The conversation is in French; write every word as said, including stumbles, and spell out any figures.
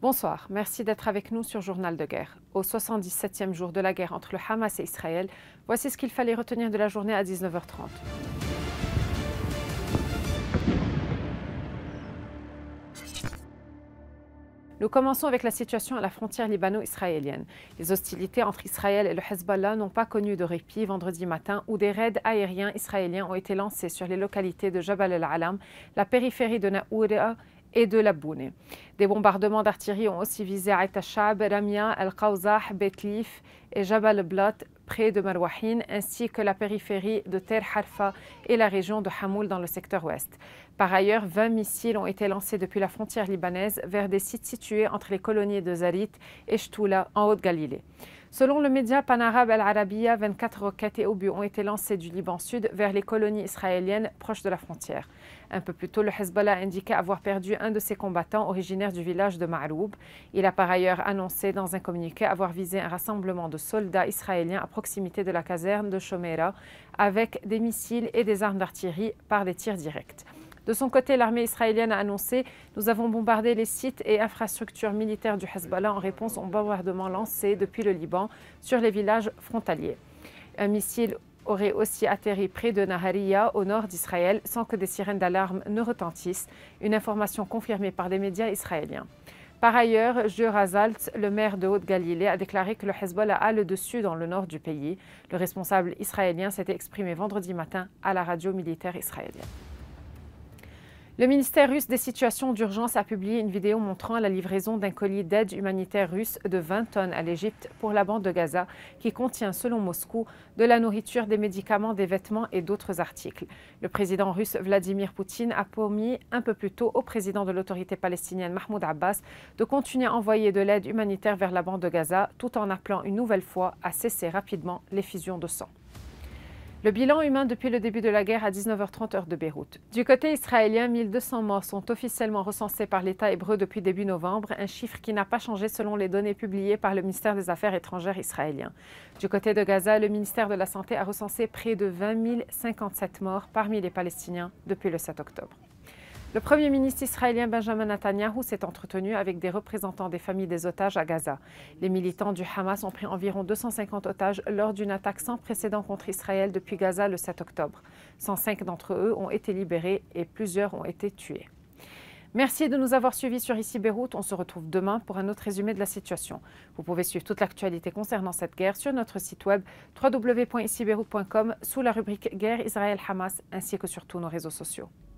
Bonsoir, merci d'être avec nous sur Journal de guerre. Au soixante-dix-septième jour de la guerre entre le Hamas et Israël, voici ce qu'il fallait retenir de la journée à dix-neuf heures trente. Nous commençons avec la situation à la frontière libano-israélienne. Les hostilités entre Israël et le Hezbollah n'ont pas connu de répit vendredi matin où des raids aériens israéliens ont été lancés sur les localités de Jabal el-Alam, la périphérie de Naoura et de Laboune. Des bombardements d'artillerie ont aussi visé Aït al-Shab, Ramia, Al-Qawzah, Betlif et Jabal el-Blat près de Marwahin, ainsi que la périphérie de Ter Harfa et la région de Hamoul dans le secteur ouest. Par ailleurs, vingt missiles ont été lancés depuis la frontière libanaise vers des sites situés entre les colonies de Zarit et Chtoula en Haute-Galilée. Selon le média panarabe Al-Arabiya, vingt-quatre roquettes et obus ont été lancés du Liban Sud vers les colonies israéliennes proches de la frontière. Un peu plus tôt, le Hezbollah a indiqué avoir perdu un de ses combattants originaire du village de Ma'roub. Il a par ailleurs annoncé dans un communiqué avoir visé un rassemblement de soldats israéliens à proximité de la caserne de Shomeira avec des missiles et des armes d'artillerie par des tirs directs. De son côté, l'armée israélienne a annoncé « Nous avons bombardé les sites et infrastructures militaires du Hezbollah en réponse aux bombardements lancés depuis le Liban sur les villages frontaliers ». Un missile aurait aussi atterri près de Nahariya, au nord d'Israël, sans que des sirènes d'alarme ne retentissent, une information confirmée par des médias israéliens. Par ailleurs, Joe Razalt, le maire de Haute-Galilée, a déclaré que le Hezbollah a le dessus dans le nord du pays. Le responsable israélien s'était exprimé vendredi matin à la radio militaire israélienne. Le ministère russe des situations d'urgence a publié une vidéo montrant la livraison d'un colis d'aide humanitaire russe de vingt tonnes à l'Égypte pour la bande de Gaza, qui contient, selon Moscou, de la nourriture, des médicaments, des vêtements et d'autres articles. Le président russe Vladimir Poutine a promis un peu plus tôt au président de l'autorité palestinienne Mahmoud Abbas de continuer à envoyer de l'aide humanitaire vers la bande de Gaza, tout en appelant une nouvelle fois à cesser rapidement l'effusion de sang. Le bilan humain depuis le début de la guerre à dix-neuf heures trente heure de Beyrouth. Du côté israélien, mille deux cents morts sont officiellement recensés par l'État hébreu depuis début novembre, un chiffre qui n'a pas changé selon les données publiées par le ministère des Affaires étrangères israélien. Du côté de Gaza, le ministère de la Santé a recensé près de vingt mille cinquante-sept morts parmi les Palestiniens depuis le sept octobre. Le Premier ministre israélien Benjamin Netanyahou s'est entretenu avec des représentants des familles des otages à Gaza. Les militants du Hamas ont pris environ deux cent cinquante otages lors d'une attaque sans précédent contre Israël depuis Gaza le sept octobre. cent cinq d'entre eux ont été libérés et plusieurs ont été tués. Merci de nous avoir suivis sur Ici Beyrouth. On se retrouve demain pour un autre résumé de la situation. Vous pouvez suivre toute l'actualité concernant cette guerre sur notre site web w w w point ici beyrouth point com sous la rubrique Guerre Israël-Hamas ainsi que sur tous nos réseaux sociaux.